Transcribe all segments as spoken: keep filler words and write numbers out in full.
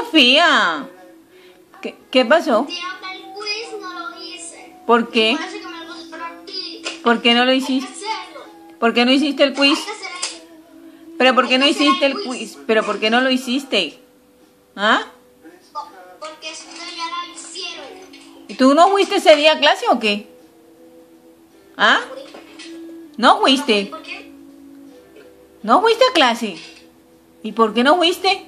Sofía? ¿Qué, qué pasó? Creo que el quiz no lo hice. ¿Por qué? Parece que me lo puse por aquí. ¿Por qué no lo Hay que hiciste? hacerlo. ¿Por qué no hiciste el quiz? Hay que hacer el- ¿Pero por qué no hay que hacer hiciste el el quiz. quiz? ¿Pero por qué no lo hiciste? ¿Ah? Po- Porque ustedes ya lo hicieron. ¿Y tú no fuiste ese día a clase o qué? ¿Ah? ¿No fuiste? ¿Por qué? ¿No fuiste a clase? ¿Y por qué no fuiste?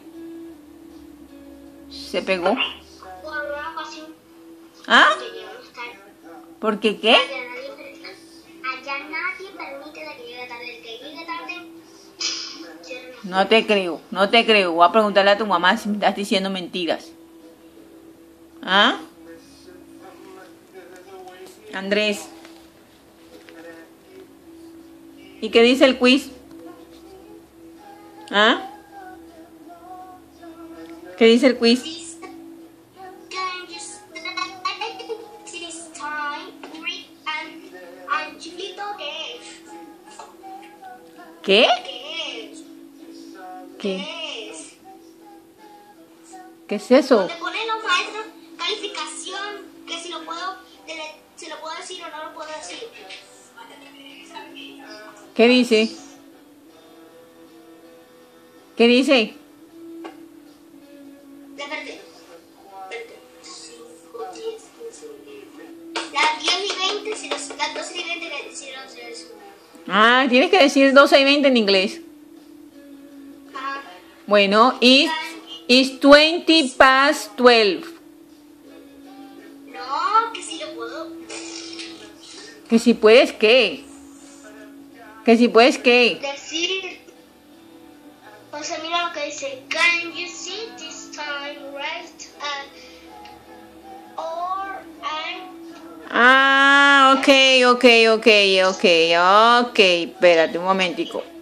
Se pegó. Por una ocasión. ¿Ah? Que llegamos tarde. ¿Por qué qué? Allá nadie, allá nadie permite de que llegue tarde. El que llegue tarde, cierra la- No te creo, no te creo. Voy a preguntarle a tu mamá si me estás diciendo mentiras. ¿Ah? Andrés. ¿Y qué dice el quiz? ¿Ah? ¿Qué dice el quiz? This- Can you say this time, Rick and Angelito, ¿qué es? ¿Qué? ¿Qué es? ¿Qué? ¿Qué es? ¿Qué es eso? Donde ponen los maestros calificación, que si lo puedo, dele- si lo puedo decir o no lo puedo decir. ¿Qué dice? ¿Qué dice? Espérate. Espérate. cinco, diez, quince, veinte. Las diez y veinte, si los, las doce y veinte que hicieron eso. Ah, tienes que decir doce y veinte en inglés. Ah, Bueno, is, is twenty past twelve. no, que si lo puedo. Que si puedes, ¿qué? Que si puedes, ¿qué? Decir. O sea, mira lo que dice. Can you see this time right? Uh, or I'm. Ah, ok, ok, ok, ok, ok. Espérate un momentico.